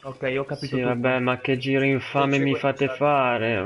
Ok, io ho capito Sì, tutto. vabbè, ma che giro infame mi fate fare?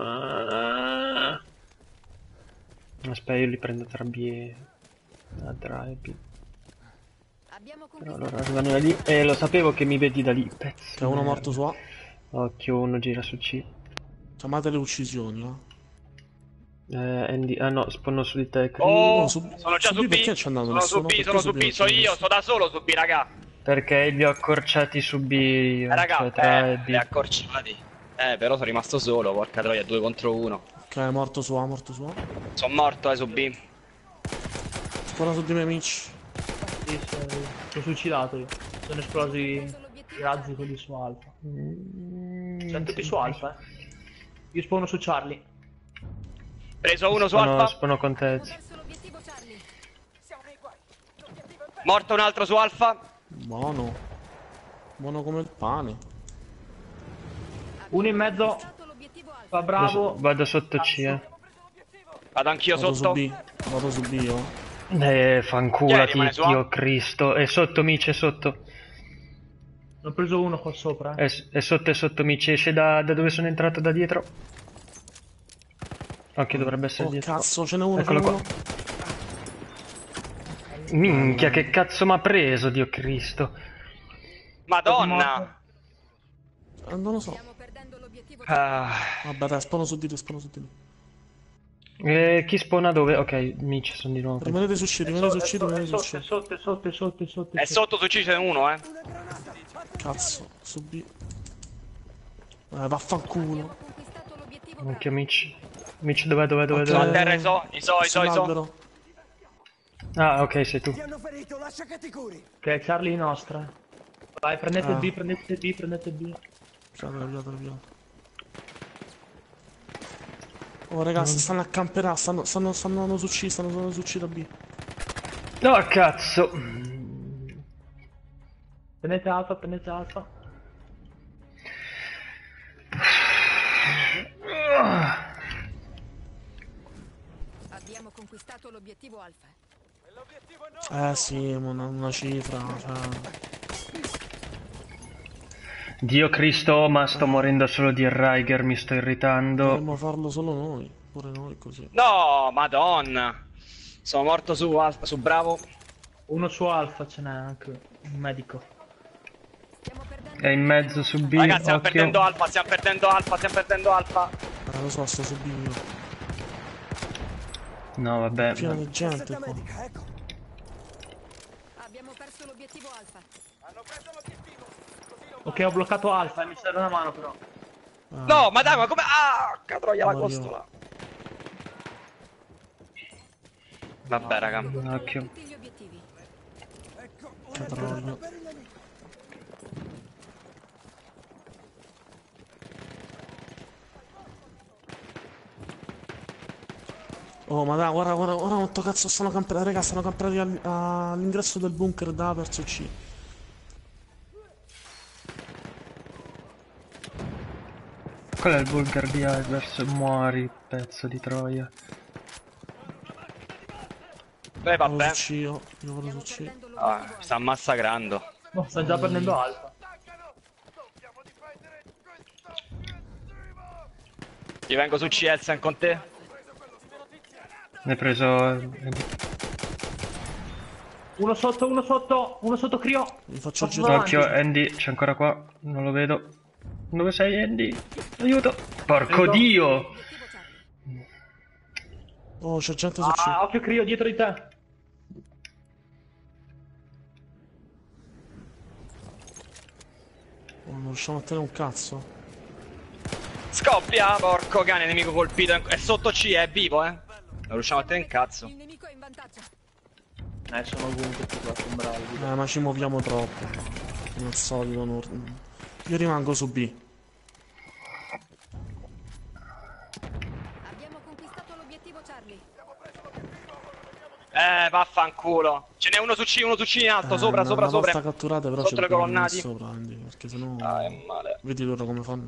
Aspetta, io li prendo tra B e a drive. Abbiamo Però conquistato allora arrivano da lì. E lo sapevo che mi vedi da lì, pezzo C'è di uno morto su merda. A. Occhio, uno gira su C. Chiamate le uccisioni, Andy... Ah no, spawno su di te, Oh, Chris. Oh, su, sono già su su B B. perché c'è andato Sono su nessuno? B, Perché sono su su B B, non so c'è io, nessuno? sto da solo su B, raga. Perché li ho accorciati su B io, cioè tra A e Li B. accorciati. Però sono rimasto solo, porca troia, 2 contro 1. Ok, morto su A, morto su A. Sono morto, su B. Spara su di me, amici. Sì, sono suicidato io. Sono esplosi Preso i l'obiettivo razzi Charlie. quelli su Alfa. Mm, Siamo tutti sì. su Alfa, eh. Io spawno su Charlie. Preso uno su Spawno, Alfa. spawno con te. Abbiamo perso l'obiettivo Charlie. Morto un altro su Alfa. Buono. Buono come il pane. Uno in mezzo. Conquistato l'obiettivo Fa Alfa. bravo. Vado sotto C, Vado anch'io Vado su sotto. B. Vado su B io. Chi Fanculati, rimane su A? Dio Cristo. È sotto Mici, è sotto. Ne ho preso uno qua sopra. È sotto Mici, esce da dove sono entrato da dietro. Occhio, dovrebbe essere Oh dietro. cazzo, ce n'è uno, ce Eccolo n'è qua. uno. Minchia, che cazzo mi ha preso, Dio Cristo. Madonna. Non lo so. Stiamo perdendo l'obiettivo Charlie. Ah, Vabbè, dai, spawno su di te, spawno su di te. Chi spawna dove? Ok, Mici sono di nuovo. Rimanete su C, rimanete su C, rimanete su C. Sotto. è sotto su C c'è uno, Cazzo, su B. Vaffanculo. Abbiamo conquistato l'obiettivo Minchia, Bravo. Mici. Mici dov'è, dov'è, dov'è, Ok. A dov'è? terra iso. Sull'albero. Ah, ok, sei tu. Ti hanno ferito, lascia che ti curi. Ok, Charlie è nostra. Vai, prendete Ah. B, prendete B, prendete B. Piano, piano, piano. Oh ragazzi, stanno a camperà, stanno andando su C, stanno andando su C da B. No, cazzo. Prendete Alfa, prendete Alfa. Abbiamo conquistato l'obiettivo Alfa. Sì, una cifra, cioè... Dio Cristo, ma sto morendo solo di Riger, mi sto irritando. Dovremmo farlo solo noi, pure noi così. No, madonna. Sono morto su Bravo. Uno su Alfa ce n'è anche. Un medico. Stiamo perdendo È in mezzo su B, Ragazzi, stiamo occhio. perdendo Alfa, stiamo perdendo Alfa. Lo so, sto su B io. No, vabbè. Pieno di gente Cassetta qua. medica, ecco. Abbiamo perso l'obiettivo Alfa. Ok, ho bloccato Alfa e mi serve una mano però. No, ma dai, ma come... Ah, catroia la Mario. costola. Vabbè, raga. Occhio. Tutti gli obiettivi. Ecco, una Catrollo. granata per il nemico. Oh, ma dai, guarda quanto cazzo stanno camperati, raga, stanno camperati all'ingresso del bunker da verso C. Qual è il Vulgar di Ivers? Muori, pezzo di troia. Beh, Vado vabbè. su C io vado su C. Perdendo l'obiettivo Ah, Alfa. sta massacrando. No, sta già prendendo Alfa. Io vengo su Cielsen con te. Ne hai preso... Uno sotto Crio. Mi faccio Passo girare. davanti. Occhio, Andy, c'è ancora qua. Non lo vedo. Dove sei, Andy? Aiuto! Porco Aiuto. Dio! Obiettivo Charlie. Oh, c'è gente su C. Occhio Crio dietro di te. Oh, non riusciamo a tenere un cazzo. Scoppia, porco cane, nemico colpito. È sotto C, è vivo, Non riusciamo a tenere un cazzo. Il nemico è in vantaggio. Sono ovunque tutti qua, sono bravi. Ma ci muoviamo troppo. Come al solito. Io rimango su B. Abbiamo conquistato l'obiettivo Charlie. Vaffanculo. Ce n'è uno su C in alto, sopra. Una volta catturate però Sotto ci le dobbiamo venire colonnati. sopra, Andy, perché sennò... Ah, è male. Vedi loro come fanno.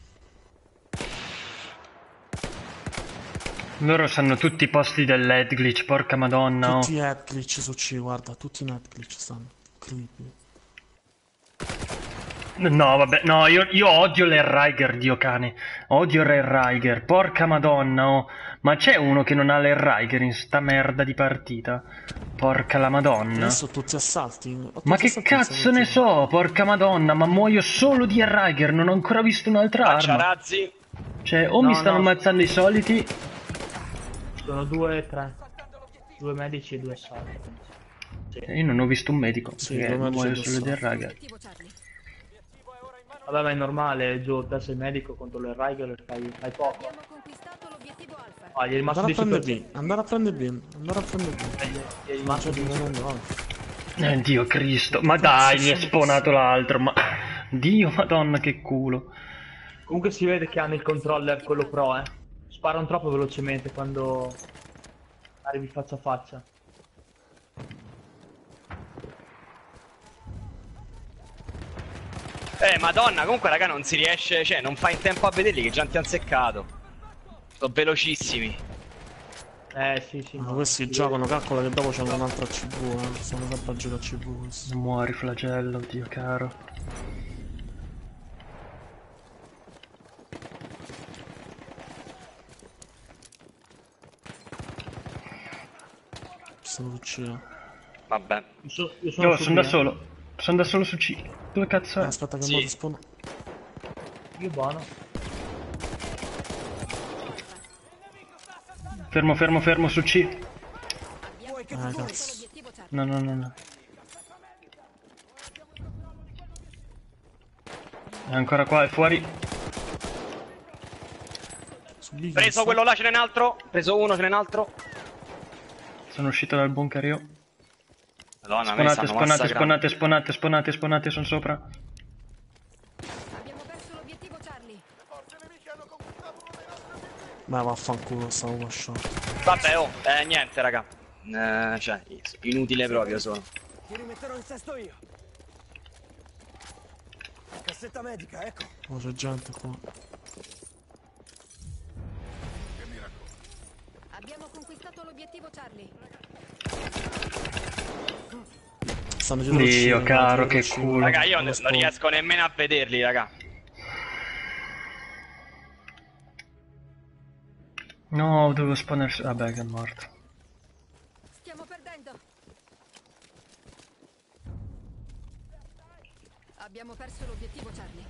Loro sanno tutti i posti dell'head glitch, porca madonna. Tutti head glitch su C, guarda, tutti in head glitch stanno. Incredibile. No, vabbè, no, io odio l'Air Riger, Dio cane. Odio l'Air Riger, porca madonna, oh. Ma c'è uno che non ha l'Air Riger in sta merda di partita? Porca la madonna. Adesso tutti assalti. Ho tutti Ma che assalti cazzo in ne questa so, porca madonna, ma muoio solo di Air Riger, non ho ancora visto un'altra Faccia arma. razzi. Cioè, o No, mi stanno no. ammazzando i soliti. Sono 2 e 3. 2 medici e 2 assalti. Sì. Io non ho visto un medico, Sì, perché due medici muoio e due solo di Air assalti. Riger. Obiettivo Charlie. Vabbè, ma è normale, Gio, te sei medico contro le Riger fai poco. Abbiamo conquistato l'obiettivo Alfa. Ah, gli è rimasto Andare a 10%. prendere B. Andare a prendere B. Andare a prendere B. Gli è rimasto Cioè, 10%. no. Dio Cristo, ma dai, mi è spawnato l'altro, ma... Dio, madonna, che culo. Comunque si vede che hanno il controller, quello pro, eh. Sparano troppo velocemente quando arrivi faccia a faccia. Madonna, comunque raga non si riesce, cioè non fa in tempo a vederli che già ti hanno seccato. Sono velocissimi. Sì, sì. Ma no. questi giocano, calcola che dopo c'hanno un'altra CV, Stanno sempre a giocare a CV questi. Muori, flagello, Dio caro. Stanno uccidendo. Vabbè. Io sono Io su sono da B, solo. Sono da solo su C. Dove cazzo è? Aspetta che Sì. mo spawn. Io buono. Fermo, fermo, fermo su C. Vuoi che ti curi? Cazzo. L'obiettivo Charlie. No, no, no, no. È ancora qua, è fuori. Su B, Preso quello là, ce n'è un altro. Preso uno, ce n'è un altro. Sono uscito dal bunker io. Madonna, a me Sponate, stanno sponate, massacrando. sponate, sponate, sponate, sponate, sono sopra. Abbiamo perso l'obiettivo Charlie. Ma vaffanculo, stavo washato. Vabbè, oh, niente raga. Cioè, inutile proprio sono. Ti rimetterò in sesto io. Cassetta medica, ecco. Oh, c'è gente qua. Abbiamo conquistato l'obiettivo Charlie. Stanno dietro il Dio cielo, caro, dietro che il cielo. culo. Raga, io Allo non spawn. riesco nemmeno a vederli, raga. No, dovevo spawnare. Vabbè, che è morto. Stiamo perdendo. Abbiamo perso l'obiettivo Charlie.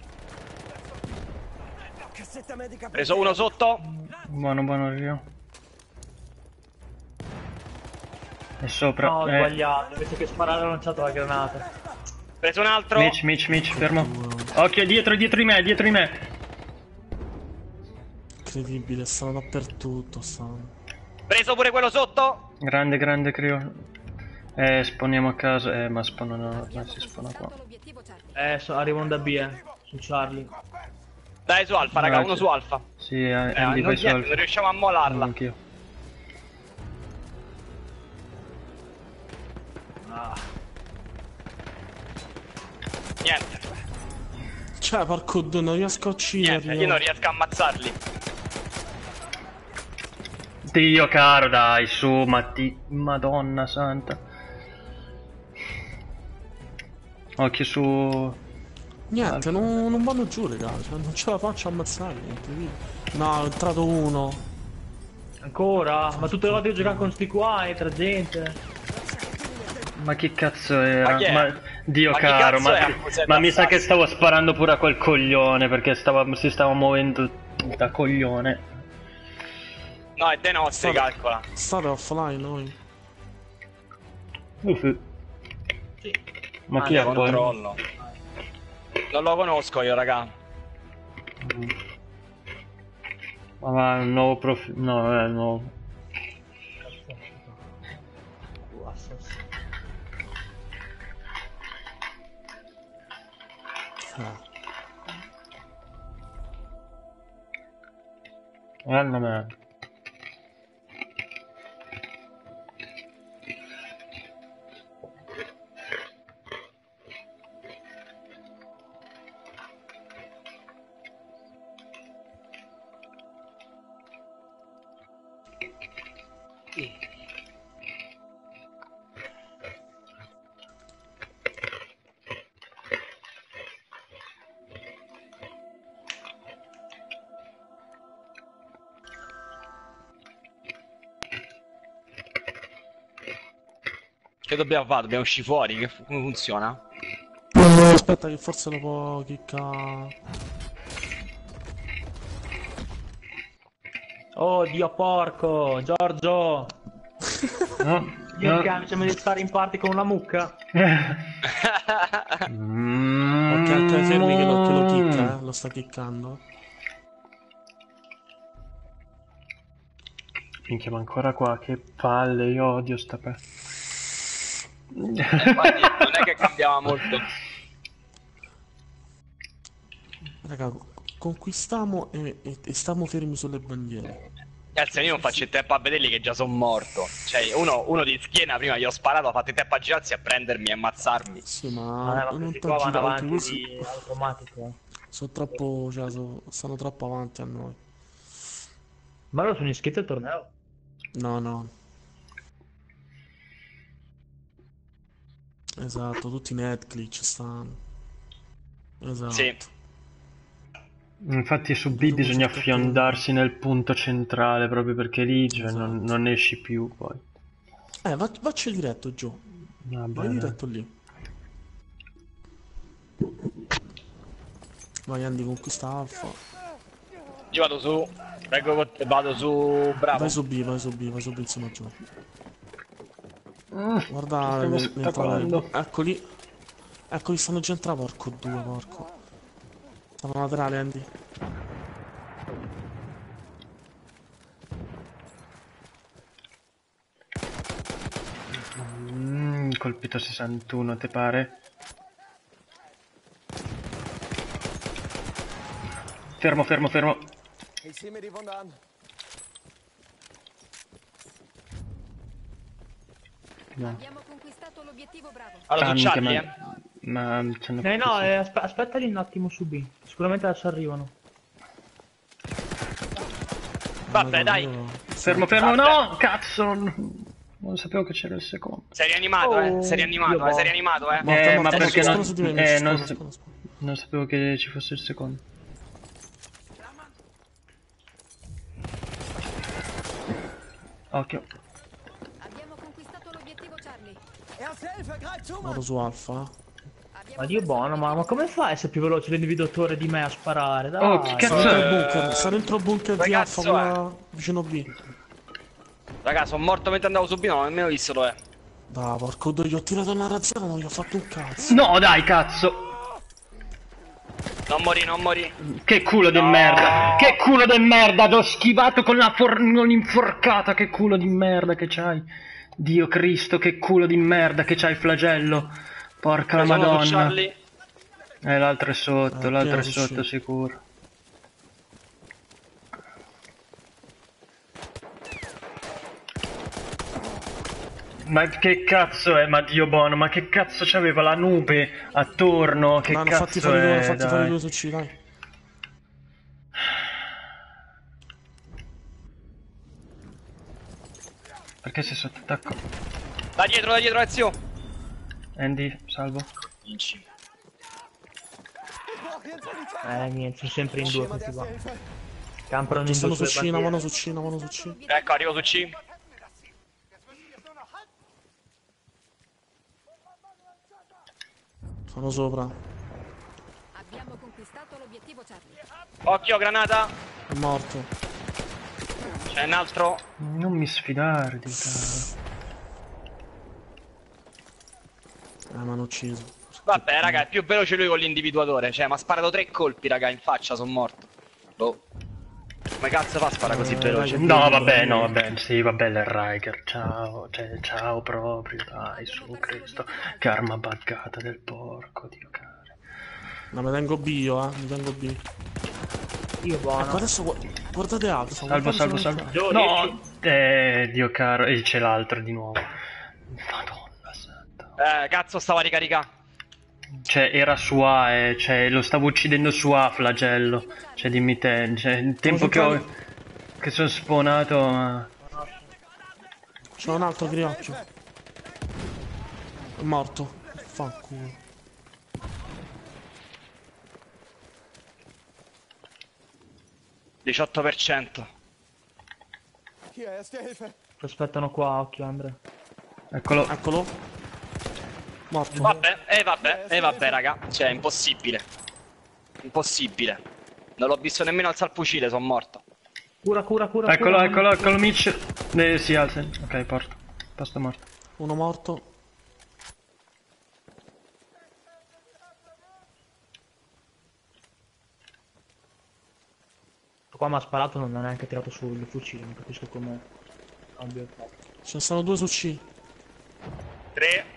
Cassetta medica. per Preso te. uno sotto. Buono, buono, io. È sopra. No, ho sbagliato. Invece che sparare ho lanciato la granata. Preso un altro. Mitch, fermo. Occhio, dietro di me, dietro di me. Incredibile, stanno dappertutto, stanno. Preso pure quello sotto. Grande, grande, Crio. Spawniamo a casa. Ma spawnano. Ma Abbiamo si spawna qua. conquistato l'obiettivo Charlie. Arrivano da B, su Charlie. Dai, su Alfa, raga, Ah, uno sì. su Alfa. Sì, Non, Andy, vai su niente, Alfa. non riusciamo a molarla. Anch'io. Niente, Cioè, porco due, non riesco a ucciderli. niente, io non riesco a ammazzarli. Dio caro, dai, su, Madonna santa. Occhio su. Niente, non vanno giù, raga. Cioè, non ce la faccio a ammazzarli, incredibile. No, è entrato uno. Ancora? Ma tutte le volte che giocano con sti qua e tra gente. Ma che cazzo era? Ma chi è? Dio Ma chi caro, cazzo è a cui sei ma mi sa che passato? stavo sparando pure a quel coglione perché si stava muovendo da coglione. No, è dei nostri, State- calcola. State offline noi. Uffi. Sì. Ma chi è poi? Controllo. Non lo conosco io, raga. Ma va, un nuovo profilo. No, è nuovo. Guarda me. Che dobbiamo fare? Dobbiamo uscire fuori? Come funziona? Aspetta che forse lo può chicca. Oh Dio porco, Giorgio! No, Io no. camicia di stare in party con una mucca. Ok, fermi che lo chicca, lo sta chiccando. Minchia, ma ancora qua, che palle, io odio sta pe... Infatti, non è che cambiava molto. Raga, conquistiamo e stiamo fermi sulle bandiere. Cazzo, io non faccio il tempo a vederli che già sono morto. Cioè, uno di schiena prima gli ho sparato, ha fatto il tempo a girarsi a prendermi e ammazzarmi. Sì, Ma ma non questi qua vanno t'aggirare, avanti questi di automatico. sono troppo, cioè, stanno troppo avanti a noi. Ma loro sono iscritti al torneo? No, no. Esatto, tutti i net glitch stanno. Esatto. Sì. Infatti su B bisogna fiondarsi nel punto centrale, proprio perché lì cioè, Esatto. non esci più poi. Vacci diretto, Gio. Vabbè, Vai dai. diretto lì. Vai Andy, conquista Alfa. Io vado su. Vado su. Bravo. Vai su B, vai su B, vai su B insieme a Gio. Guarda stiamo l'entrata spettacolando. del... Eccoli. Eccoli, stanno già entrando, porco due, porco. Stanno laterale, Andy. Colpito 61, te pare? Fermo, fermo, fermo. Ich sehe mir die Wunde an. No. Abbiamo conquistato l'obiettivo Bravo. Allora, su minchia, Charlie, ma ci hanno No, fatto- aspetta lì un attimo su B. Sicuramente adesso arrivano. Vabbè, dai. Fermo, fermo, no! Cazzo! Non sapevo che c'era il secondo. Sei rianimato, Sei rianimato, sei rianimato, Morto, ma morto, perché spara non- su di me, non spara, so- spara, spara. Non sapevo che ci fosse il secondo. Occhio. Abbiamo conquistato l'obiettivo Charlie. Erste Hilfe, greif zu, Vado Mann! su Alfa. Abbiamo Ma Dio perso buono, ma come fa a essere più veloce l'individuatore di me a sparare? Dai. Oh, che Sta cazzo dentro il è? bunker, sta dentro il bunker di Ragazzo, Alfa, quella vicino B. Raga, sono morto mentre andavo su B, non ho nemmeno visto dov'è. Dai, porco due, gli ho tirato una razzata, non gli ho fatto un cazzo. No, dai, cazzo! Non morì, non morì. Che culo di merda! Che culo di merda! T'ho schivato con con l'inforcata! Che culo di merda che c'hai! Dio Cristo, che culo di merda che c'hai, flagello! Porca la Sono su madonna! Charlie. L'altro è sotto, l'altro pieno è su sotto C. sicuro. Ma che cazzo è, ma Dio buono, ma che cazzo c'aveva la nube attorno? Che No, ne fatti cazzo fuori due, è, ne fatti fuori dai? due su C, dai. Perché sei sotto attacco? Da dietro, Ezio. Andy, salvo. Vinci. Ich brauche jetzt Militär! Niente, sono sempre in due Jemand questi Erste qua. Hilfe? Campano in Ci due stanno su sulle C, una bandiere. mano su C, una mano su C. Ecco, arrivo su C. Sono sopra. Abbiamo conquistato l'obiettivo Charlie. Occhio, granata. È morto. C'è un altro. Non mi sfidare, di caro. Mi hanno ucciso. Vabbè, raga, è più veloce lui con l'individuatore. Cioè, mi ha sparato 3 colpi, raga, in faccia, sono morto. Boh. Come cazzo fa a sparare così veloce? No, vabbè, no, vabbè, sì, vabbè, l'Riker, ciao, cioè, ciao proprio, dai, su Cristo, che arma buggata del porco, Dio caro. No, mi tengo B io, mi tengo B. Io buono. Ecco, adesso guardate Alfa. Salvo, salvo, salvo. Gio, No, Dio caro, e c'è l'altro di nuovo. Madonna santa. Cazzo, stava a ricaricare. Cioè, era su A, cioè, lo stavo uccidendo su A, flagello. Cioè, dimmi te, cioè, il tempo che sono spawnato... ma- C'è un altro griocchio. È morto. Fanculo. Il 18%. Hier, Erste Hilfe! Ti aspettano qua, occhio Andre. Eccolo. Eccolo. Morto. Vabbè, raga. Cioè, impossibile. Impossibile. Non l'ho visto nemmeno alzare il fucile, sono morto. Cura. Eccolo, Mitch. Si alza. Ok, porto. Posto morto. Uno morto. Qua mi ha sparato, non ha neanche tirato sul fucile, non capisco come abbia fatto. Ce ne sono 2 su C. 3,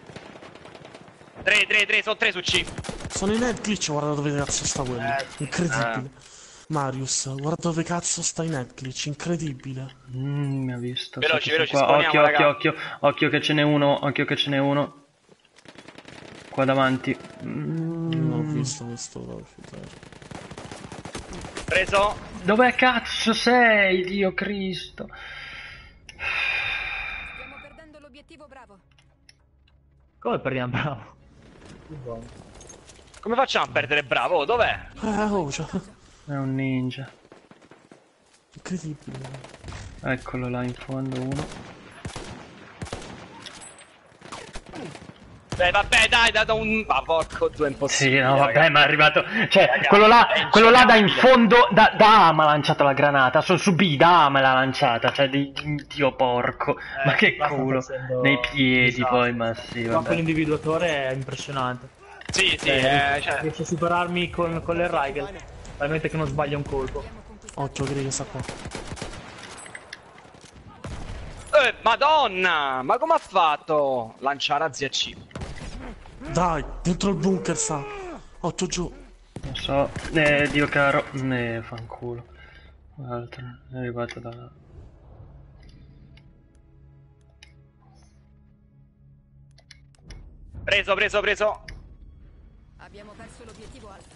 sono 3 su C. Sono in head glitch, guarda dove cazzo sta quello. Incredibile. Marius, guarda dove cazzo sta in head glitch, incredibile. Mi ha visto. Veloci, Qua. spawniamo, raga. Occhio che ce n'è uno. Qua davanti. Non ho visto questo. Preso. Dov'è cazzo sei, Dio Cristo? Stiamo perdendo l'obiettivo Bravo. Come perdiamo, bravo? Come facciamo a perdere Bravo? Oh, dov'è? Cioè, È un ninja. incredibile. Eccolo là in fondo uno. Vabbè, dai, da un... Ma porco due, è impossibile. Sì, no, vabbè, raga. ma è arrivato. Cioè, Raga, quello là è da in ingenerabile. fondo. Da A mi ha lanciato la granata. Sono su B, da A me l'ha lanciata. Cioè, Dio porco. Ma che qua sta culo. facendo Nei piedi disastro. poi, ma sì, Ma vabbè. quell'individuatore è impressionante. Sì, cioè... Riesce a superarmi con le Rigel. Talmente che non sbaglia un colpo. Abbiamo conquistato. Occhio, che sta qua. Madonna! Ma come ha fatto? Lanciare a zia C. Dai, dentro il bunker sta. Occhio giù. Non so. Dio caro. Fanculo. L'altro è arrivato da. Preso. Abbiamo perso l'obiettivo Alfa.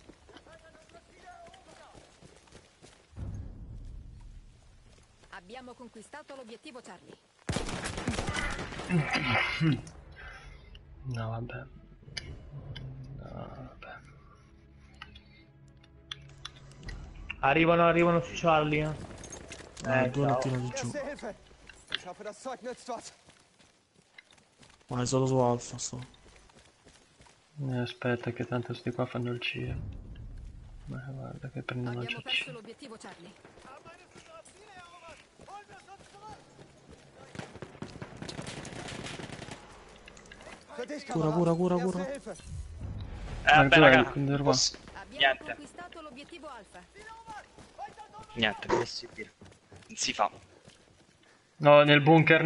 Abbiamo conquistato l'obiettivo Charlie. No, vabbè. Arrivano su Charlie. Due ciao. tirano di giù. Erste Hilfe. Ich hoffe, das Zeug nützt was. Vai solo su Alfa sto. Aspetta che tanto sti qua fanno il CIE. Ma guarda che prendono già Abbiamo perso C. l'obiettivo Charlie. Für dich, Cura. Erste Hilfe. Vabbè, dov'è raga. il qua? Abbiamo Niente. conquistato l'obiettivo Alfa. Niente, impossibile. Non si fa. No, nel bunker.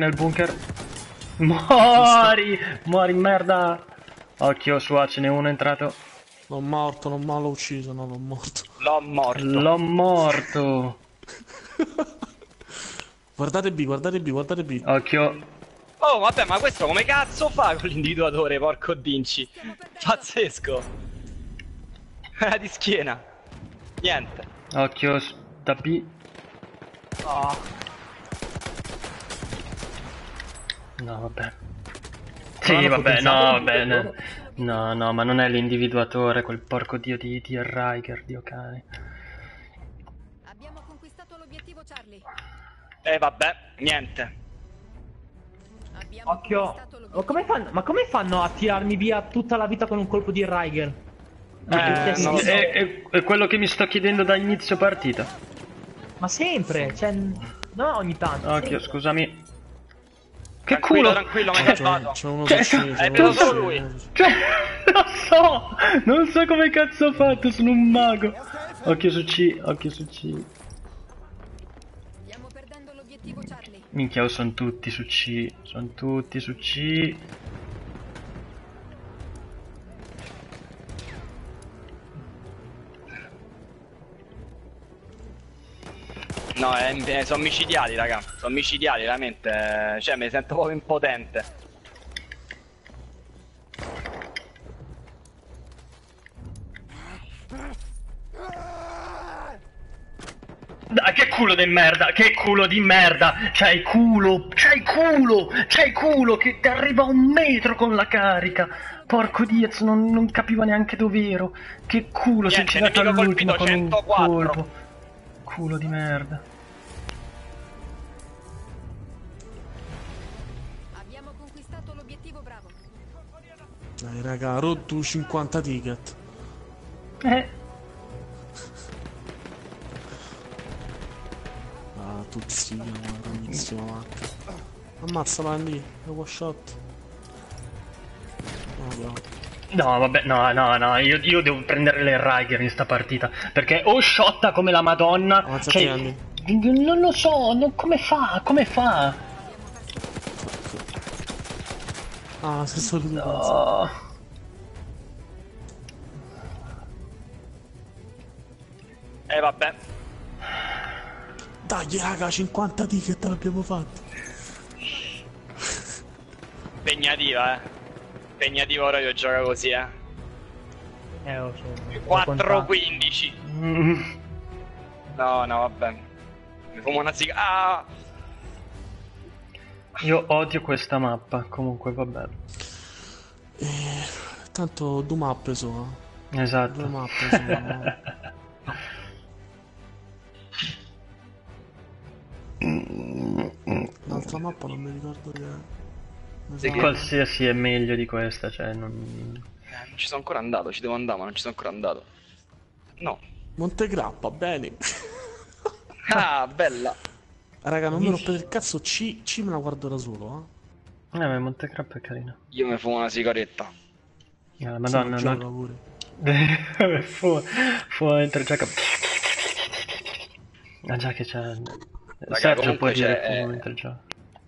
Muori, merda. Occhio, su A ce n'è uno entrato. Non morto, non l'ho ucciso, no, non morto. L'ho morto. L'ho morto. Guardate B. Occhio. Oh, vabbè, ma questo come cazzo fa con l'individuatore, porco Dinci? Pazzesco. Di schiena. Niente. Occhio, da B. No, vabbè. Sì, vabbè, no, vabbè. No, ma non è l'individuatore, quel porco dio di Riker, dio cane. Abbiamo conquistato l'obiettivo Charlie. Vabbè, niente. Abbiamo Occhio. conquistato Ma come fanno a tirarmi via tutta la vita con un colpo di Rigel? Non lo so. È quello che mi sto chiedendo da inizio partita. Ma sempre, cioè, no ogni tanto. Occhio, sempre. scusami. Che Tranquillo, culo! tranquillo, mi hai salvato. C'è uno Cioè, su C. Hai preso solo lui. Cioè, non so come cazzo ho fatto, sono un mago. Occhio su C. Stiamo perdendo l'obiettivo Charlie. Minchia, sono tutti su C. No, sono micidiali, raga. Sono micidiali, veramente. Cioè, mi sento proprio impotente. Dai, che culo di merda, c'hai culo, che ti arriva a 1 metro con la carica. Porco Diaz, non capiva neanche dov'ero. Che culo, si è Niente, girato nemico all'ultimo con colpito, un 104. colpo. Culo di merda. Abbiamo conquistato l'obiettivo Bravo. Dai raga, rotto 50 ticket. Ah, tuzzia, grandissima macchina. Ammazzala lì, è one shot. No, no. No, vabbè, no, io devo prendere le Riger in sta partita. Perché o shotta come la Madonna. Avanzati, Cioè, Andy. non lo so, come fa? Come fa? Ah, sei solo tu. Oh. Vabbè. Dai raga, 50 ticket l'abbiamo fatto. Impegnativa, Impegnativa ora io gioco così, Lo so. 4-15. Mm. No, vabbè. Mi fumo una siga. Ah! Io odio questa mappa, comunque vabbè. Tanto due mappe sono. Esatto. Due mappe sono. L'altra mappa non mi ricordo che è. Sì, che- Qualsiasi è meglio di questa, cioè non... Non ci sono ancora andato, ci devo andare, ma non ci sono ancora andato. No. Montegrappa, bene. Ah, bella. Raga, non mi rompete il cazzo, C me la guardo da solo, ma Montegrappa è carina. Io mi fumo una sigaretta. Madonna, Sì, no. gioca pure. Fu mentre gioca... Ah già che c'è... Sergio comunque può dire c'è- fumo mentre gioca.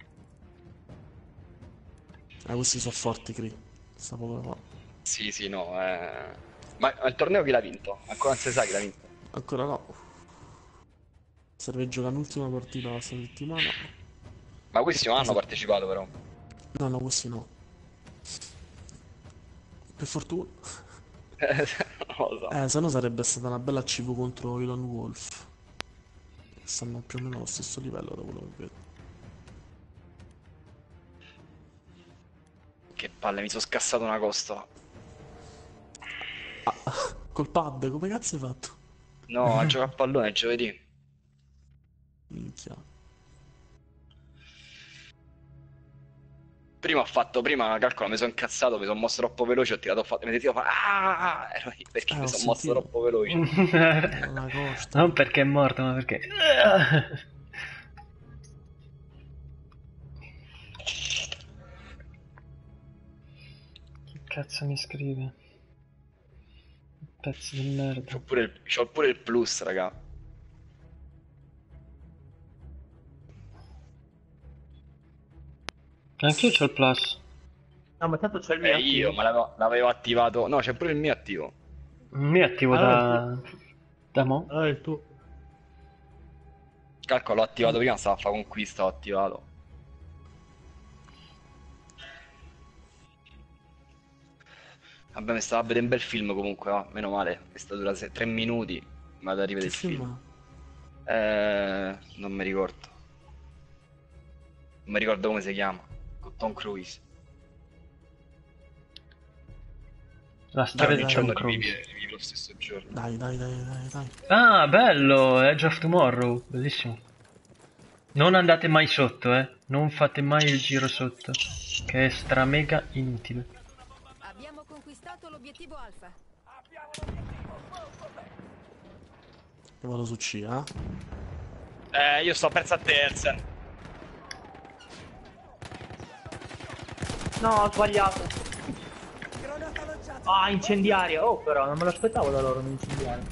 Questi sono forti, Cri. Sta proprio qua. Sì, no, Ma il torneo chi l'ha vinto? Ancora non si sa chi l'ha vinto. Ancora no. Serve giocare l'ultima partita la settimana. Ma questi non hanno partecipato però. No, questi no. Per fortuna. Non lo so. Se no sarebbe stata una bella CV contro i Lone Wolf. Stanno più o meno allo stesso livello da quello che vedo. Che palle, mi sono scassato una costola. Col pad, come cazzo hai fatto? No, a giocare a pallone giovedì. Minchia. Prima, calcola, mi sono incazzato, mi sono mosso troppo veloce, ho tirato, mi sentivo fare ero lì perché mi ho sono mosso sentito. troppo veloce. La costa. Non perché è morto, ma perché... Che cazzo mi scrive? Pezzo di merda. C'ho pure il plus, raga. Anch'io c'ho il plus. No, ma tanto c'è il mio Io, attivo. ma l'avevo attivato. No, c'è pure il mio attivo. Mi attivo Allora, da mo'. Allora il tuo. Calcolo, l'ho attivato prima, stavo a fare conquista, l'ho attivato. Vabbè, mi stavo a vedere un bel film comunque, va, meno male. Questa dura 3 minuti, ma da rivedere Che il film. film? Non mi ricordo. Non mi ricordo come si chiama. Con Tom Cruise. La storia di dai, Tom Giorno Cruise. rivivi lo stesso giorno. Dai. Ah, bello! Edge of Tomorrow. Bellissimo. Non andate mai sotto, Non fate mai il giro sotto. Che è stra mega inutile. Abbiamo conquistato l'obiettivo Alfa. Io vado su C, Io sto persa a terza. No, ho sbagliato. Granata lanciata. Ah, incendiaria. Oh, però, non me l'aspettavo da loro un incendiario.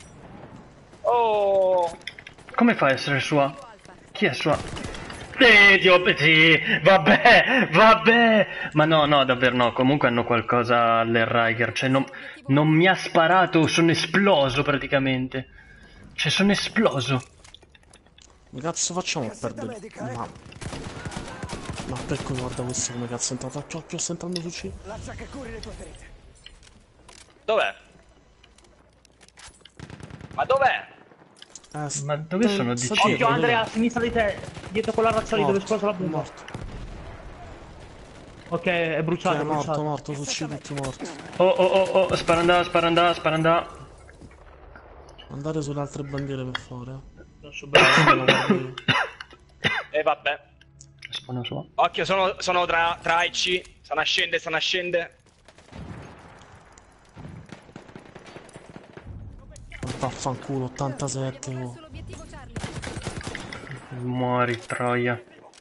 Oh! Come fa a essere sua? Alfa. Chi è sua? Dio, sì, vabbè. Ma no, davvero no. Comunque hanno qualcosa alle Riger. Cioè, non mi ha sparato, sono esploso praticamente. Cioè, sono esploso. Come cazzo facciamo a Cassetta perdere? medica, Ma perché guarda questo come cazzo è entrato? Sto entrando su C. Lascia che curi le tue ferite. Dov'è? Ma dov'è? Ma dove sono di sta C? Occhio, Andrea, a sinistra di te. Dietro quella razza lì dove esplosa la bomba. Morto. Ok, è bruciato, È è bruciato. morto, su C tutti morti. Oh, sparanda. Andate sulle altre bandiere per favore. Non so bene. E vabbè. Spawno sua. Occhio, sono tra E e C. Stanno a scendere. Vaffanculo, 87. Abbiamo Oh. perso l'obiettivo Charlie. Muori, troia.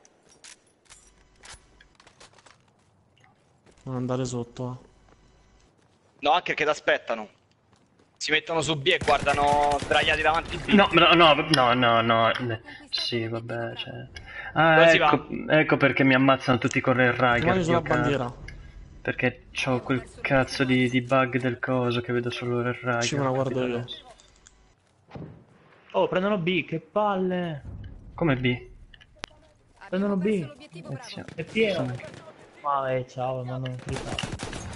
Non andare sotto, No, anche perché ti aspettano. Si mettono su B e guardano sdraiati davanti B. No, no, no, no, no, no. Sì, vabbè, cioè. Ah, Dove si ecco perché mi ammazzano tutti con il Riker. Rimani sulla Dio cazzo. bandiera. Perché c'ho quel cazzo di bug del coso che vedo solo il Riker. Ci me la guardo io. Oh, prendono B, che palle. Come B? Prendono Abbiamo perso B. l'obiettivo Bravo. È pieno. Ma ciao, ma non cliccare.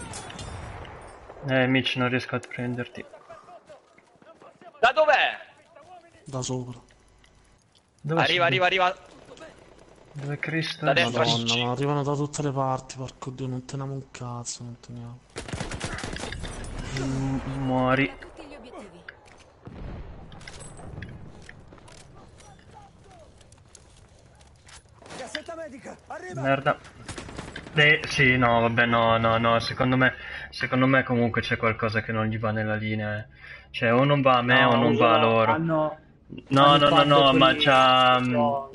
Mitch, non riesco a prenderti. Da dov'è? Da sopra. Dove Arriva, sei? arriva. Dove Cristo? Da è? destra. Madonna, ma arrivano da tutte le parti, porco Dio, non teniamo un cazzo, non teniamo. Muori. Tutti gli obiettivi. Cassetta medica, arriva! Merda. Sì, no, vabbè, no, secondo me comunque c'è qualcosa che non gli va nella linea. Cioè, o non va a me o non va a loro. No, Ma c'ha... No,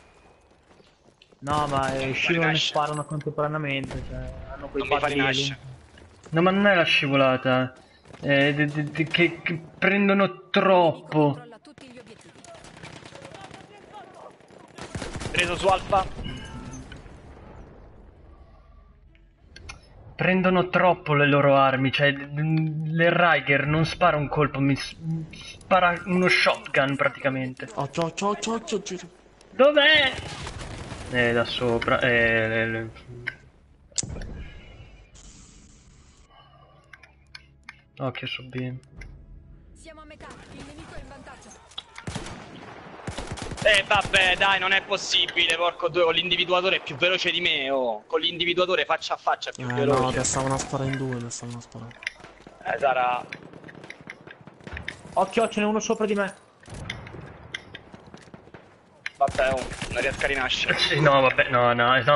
ma scivolano e sparano contemporaneamente, cioè, hanno quei Non mi fa pallini. rinascere. No, ma non è la scivolata. Che prendono troppo. Controlla tutti gli obiettivi. Preso su Alfa. Prendono troppo le loro armi. Cioè, le Riker non spara un colpo, mi spara uno shotgun praticamente. Occhio, giro. Dov'è? Da sopra. Occhio su B. Siamo a metà. Il nemico è in vantaggio. Vabbè, dai, non è possibile, porco due, con l'individuatore è più veloce di me, oh. Con l'individuatore faccia a faccia è più No, veloce. te stavano a sparare in due, te stavano a sparare. Sarà... Occhio, ce n'è uno sopra di me. Vabbè, oh, non riesco a rinascere. Sì, no, vabbè, no,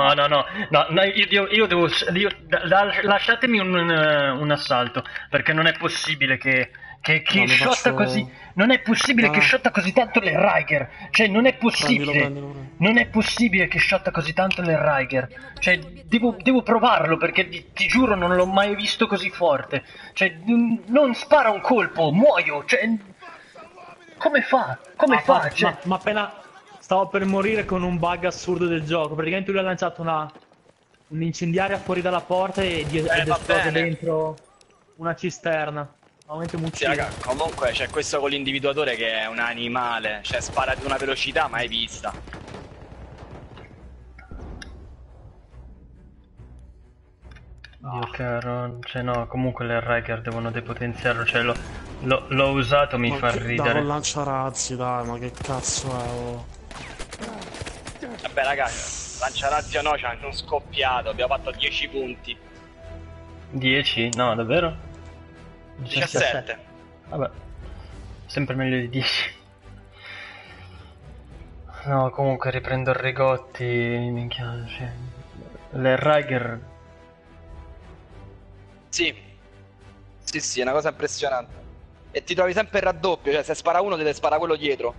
io devo, lasciatemi un assalto, perché non è possibile che No, mi shotta faccio- così, non è possibile che Ah. shotta così tanto le Riker, cioè non è possibile, Prendilo. non è possibile che shotta così tanto le Riker, cioè devo provarlo perché ti giuro non l'ho mai visto così forte, cioè non spara un colpo, muoio, cioè come fa? Cioè, Ma appena stavo per morire con un bug assurdo del gioco, praticamente lui ha lanciato un'incendiaria fuori dalla porta ed va esplose bene. dentro una cisterna. Ovviamente mi Sì, uccide. raga, comunque c'è questo con l'individuatore che è un animale, cioè spara ad una velocità mai vista. Dio caro, cioè no, comunque le Riker devono depotenziarlo, cioè l'ho usato, mi fa Dai, ridere. con lanciarazzi, dai, ma che cazzo è, oh. Vabbè, raga, lanciarazzi o no, c'è anche un scoppiato, abbiamo fatto 10 punti. 10? No, davvero? 17. Vabbè, sempre meglio di 10. No, comunque riprendo il Rigotti, minchia, cioè, le Riker... Sì. Sì, è una cosa impressionante. E ti trovi sempre il raddoppio, cioè se spara uno deve sparare quello dietro.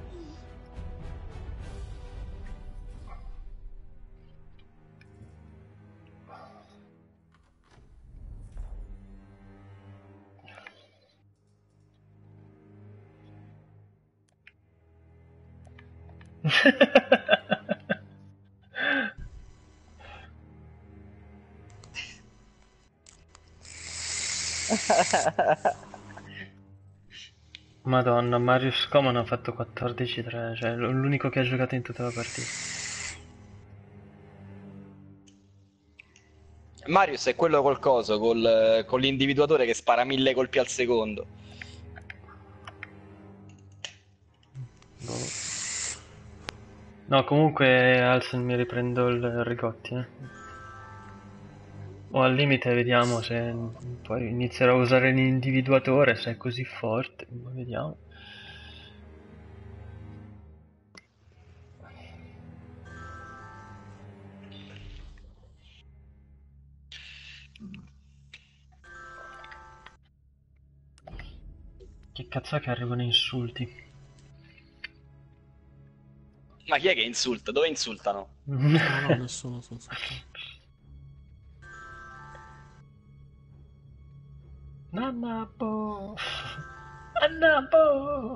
Madonna, Marius Coman ha fatto 14-3, cioè l'unico che ha giocato in tutta la partita. Marius è quello col coso, con l'individuatore che spara 1000 colpi al secondo. Boh. No, comunque Alsen mi riprendo il Rigotti, O al limite vediamo se poi inizierò a usare l'individuatore, se è così forte, ma vediamo. Che cazzo è che arrivano insulti? Ma chi è che insulta? Dove insultano? No, no, nessuno. Sono Nannapo! Nannapo!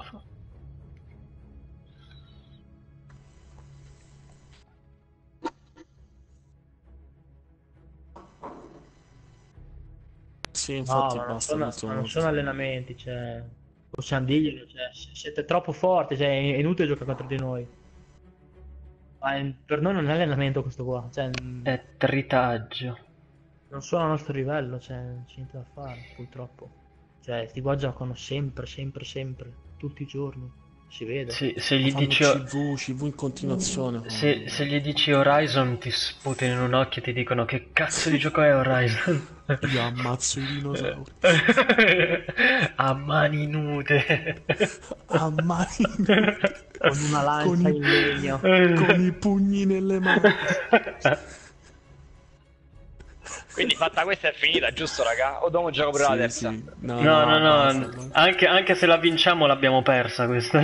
Sì, No, infatti ma non basta. sono, l'ultimo ma non morto. sono allenamenti, cioè. Possiamo dirglielo, cioè, siete troppo forti, cioè, è inutile giocare contro di noi. Ma per noi non è allenamento questo qua, cioè, È tritaggio. non sono al nostro livello, cioè, non c'è niente da fare, purtroppo. Cioè, sti qua giocano sempre, tutti i giorni, si vede. Se gli Fanno dici... CV in continuazione. Se gli dici Horizon ti sputano in un occhio e ti dicono che cazzo di gioco è Horizon? Io ammazzo i dinosauri. A mani nude. A mani Con una lancia in legno. con i pugni nelle mani. Quindi fatta questa è finita, giusto raga? O dobbiamo giocare pure la terza? Sì. No, basta. anche se la vinciamo l'abbiamo persa questa.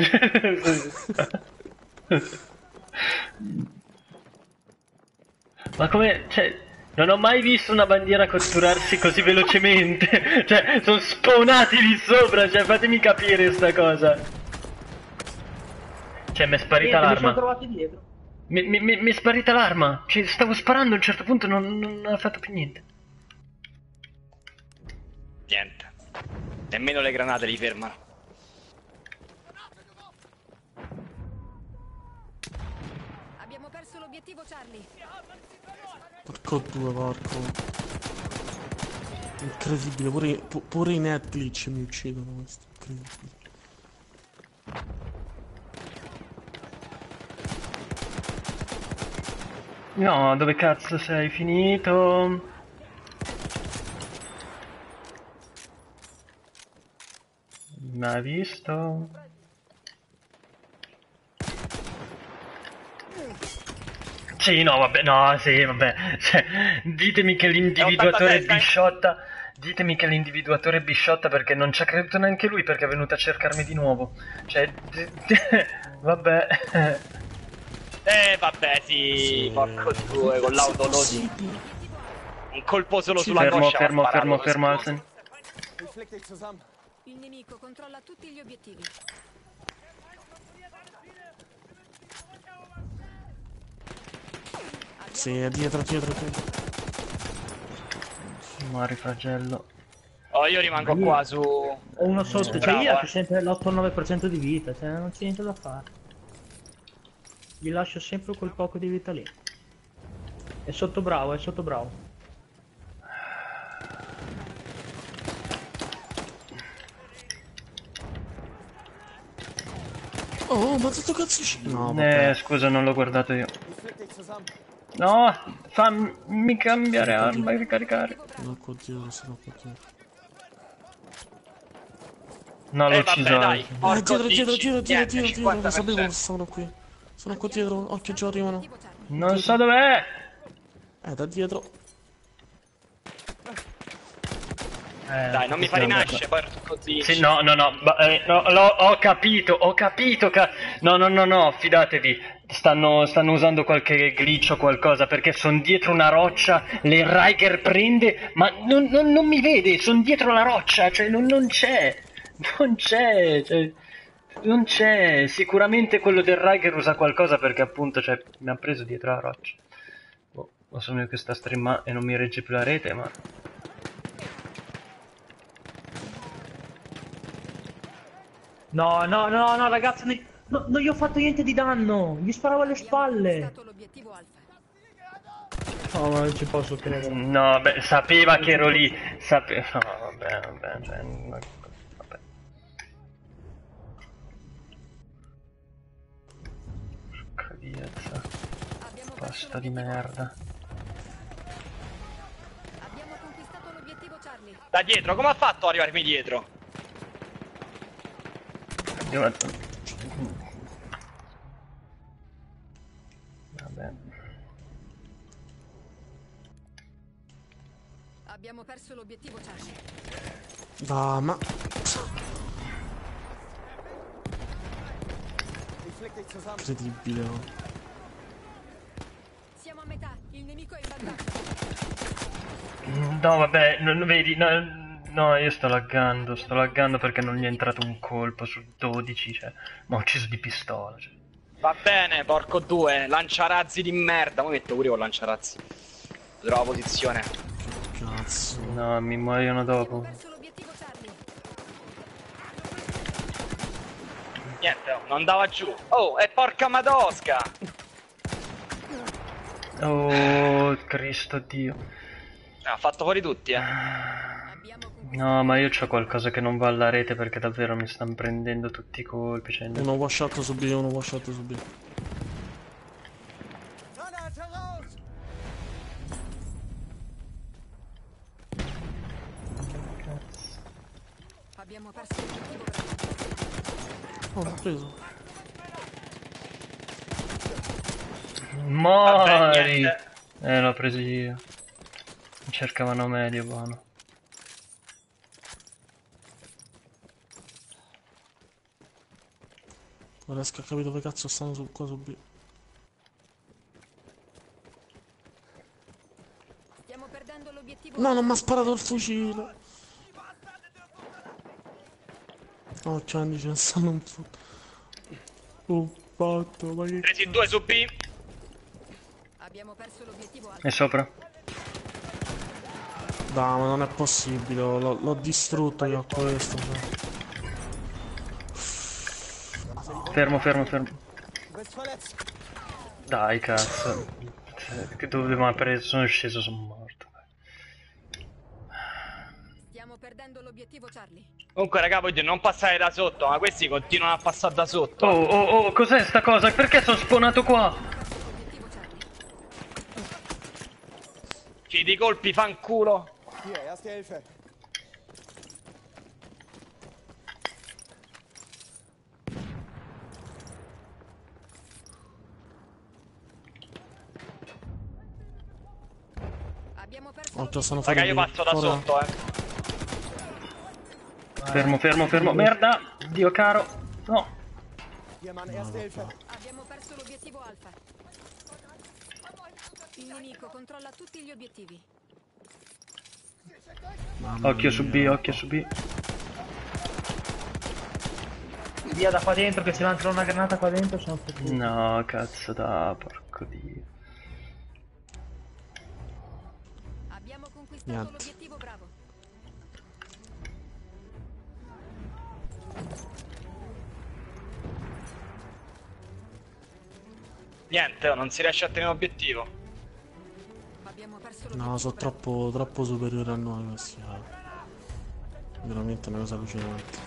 Ma come, cioè, non ho mai visto una bandiera catturarsi così velocemente. Cioè, sono spawnati lì sopra, cioè, fatemi capire sta cosa. Cioè, mi è sparita Niente, mi sono l'arma. trovati dietro. Mi è sparita l'arma. Cioè, stavo sparando a un certo punto, non ha fatto più niente. Niente. Nemmeno le granate li fermano. Abbiamo perso l'obiettivo Charlie. Porco due, porco. Incredibile, pure i net glitch mi uccidono questo. Incredibile. No, dove cazzo sei finito? Mai visto? Sì, no, vabbè, no, sì, vabbè. Cioè, ditemi che l'individuatore è 86, Bisciotta. Ditemi che l'individuatore è Bisciotta perché non ci ha creduto neanche lui perché è venuto a cercarmi di nuovo. Cioè, vabbè. Vabbè, sì, porco due, con l'auto un colpo solo sulla Fermo, coscia. fermo, Alsen. Il nemico controlla tutti gli obiettivi. Sì, è dietro. Mari fragello. Oh, io rimango qua su... Ho uno sotto, cioè bravo, io ho sempre l'8-9% di vita, cioè non c'è niente da fare. Gli lascio sempre quel poco di vita lì. È sotto bravo. Oh, ma tutto cazzo. No, vabbè. Scusa, non l'ho guardato io. No, fammi cambiare arma e ricaricare. No, qua dietro, sono qua dietro. No, l'ho vabbè, ucciso. dai. Porco Dietro, dici. Niente, lo sapevo 50%. che stavano qui. Sono qua dietro, occhio già arrivano. Obiettivo Charlie. Non so dov'è. Da dietro. Dai, non mi fa rinascere, porco dici. Sì, no, ho capito, no, fidatevi, stanno usando qualche glitch o qualcosa, perché sono dietro una roccia, le Riker prende, ma non mi vede, sono dietro la roccia, cioè non c'è, sicuramente quello del Riker usa qualcosa, perché appunto, cioè, mi ha preso dietro la roccia. Boh, o sono io che sta streamando e non mi regge più la rete, ma... No, ragazzi, non gli ho fatto niente di danno, gli sparavo alle spalle. Stato l'obiettivo Alfa. No, ma non ci posso credere. No, beh, sapeva che ero lì. No, vabbè, cioè, vabbè. Cazzo. Abbiamo perso Pasta di l'obiettivo merda. Alfa. Abbiamo conquistato l'obiettivo Charlie. Da dietro, come ha fatto ad arrivarmi dietro? Vabbè. Abbiamo perso l'obiettivo Charlie. Ma... sich zusammen. Incredibile, no? Siamo a metà, il nemico è in vantaggio. No, vabbè, non vedi, no, io sto laggando perché non gli è entrato un colpo su 12, cioè, ma ho ucciso di pistola, cioè. Va bene, porco due, lanciarazzi di merda. Mi metto pure con lanciarazzi. Trovo posizione. Cazzo. No, mi muoiono Abbiamo dopo. perso l'obiettivo Charlie. Niente, oh, non andava giù. Oh, e porca madosca! Oh, Cristo Dio. Ha fatto fuori tutti, Abbiamo conquistato No, ma io c'ho qualcosa che non va alla rete perché davvero mi stanno prendendo tutti i colpi, cioè... Uno wash out su B, uno wash out su B. Granate raus! Abbiamo perso l'obiettivo Bravo. Oh, l'ho preso. Vabbè, Mori! niente. L'ho preso io. Mi cercavano medio, buono. Non riesco a capire dove cazzo stanno qua su B. Stiamo perdendo l'obiettivo. No, non mi ha sparato il fucile. Oh, Candy, ce ne stanno un po'. Fatto, ma che... Presi due su B. Abbiamo perso l'obiettivo Alfa. E sopra? Dai, ma non è possibile, l'ho distrutto io a questo. Cioè. Fermo. Du bist verletzt. Dai, cazzo. Che dove mi ha preso? Sono sceso, sono morto. Stiamo perdendo l'obiettivo Charlie. Comunque, raga, voglio non passare da sotto, ma questi continuano a passare da sotto. Oh, cos'è sta cosa? Perché sono spawnato qua? Perso l'obiettivo Charlie. Fidi di colpi, fanculo. Hier, erste Hilfe. Abbiamo perso Oh, già stanno l'obiettivo. Raga, io fuori. passo da Fuori. sotto, Fermo. Merda! Dio caro! No! Hier, Mann, erste Hilfe. Abbiamo perso l'obiettivo Alfa. Il nemico controlla tutti gli obiettivi. Mamma Occhio su B, mia. occhio su B. Via da qua dentro, che se lanciano una granata qua dentro sono fottuti. No, cazzo da, porco dio. Abbiamo conquistato Niente. l'obiettivo Bravo. Niente, oh, non si riesce a tenere l'obiettivo. Abbiamo perso l'obiettivo No, sono Bravo. troppo superiori a noi questi. Veramente una cosa allucinante.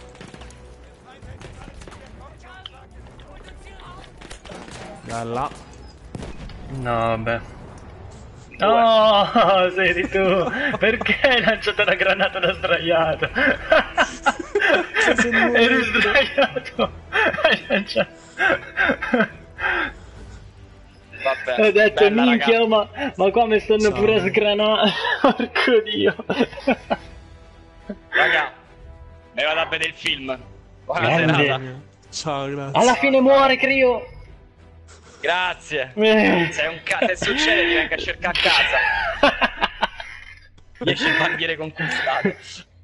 Bella. No, vabbè. Oh, sei tu! Perché hai lanciato la granata da sdraiato? Eri sdraiato! Hai lanciato... Vabbè, Ho detto bella, minchia, raga. ma qua mi stanno Ciao. pure a sgranare. Porco dio. Raga, mi vado a vedere il film. Buona Grande. serata. Ciao, grazie. Alla fine muore, Crio. Grazie. Eh. Sei un cazzo, se succede ti vengo a cercare a casa. 10 bandiere conquistate.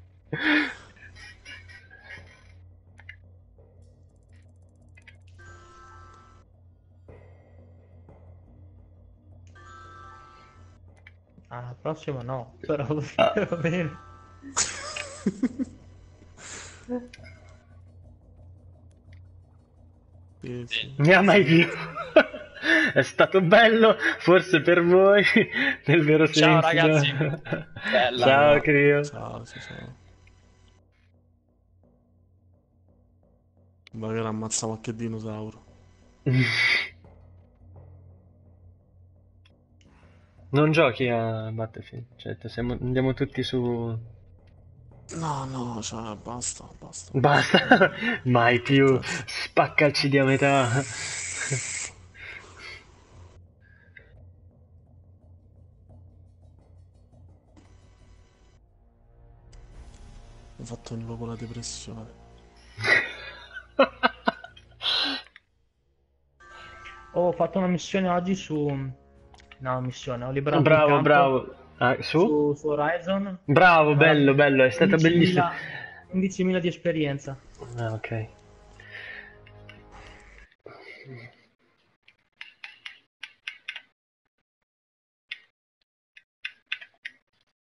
Ah, la prossima no, però va bene. Sì, sì. Mi ha mai più. È stato bello, forse per voi, nel vero senso. Ciao, ragazzi. Bella. Ciao, Crio. Ciao, ciao. Magari ammazza qualche dinosauro. Non giochi a Battlefield, cioè andiamo tutti su... No, cioè, basta. Basta, mai più, spaccaci di a metà. Ho fatto proprio la depressione. Ho fatto una missione oggi su... No, missione, ho liberato un Bravo, campo bravo. Ah, su Horizon. Bravo, bello, bello, è stata 15.000 bellissima. 15.000 di esperienza. Ah, ok.